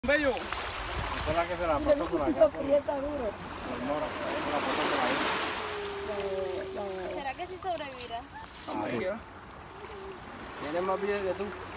Bello. Esta es la que se la pasó por acá. Aprieta duro. ¿Será que sí sobrevivirá? Tienes más vida que tú.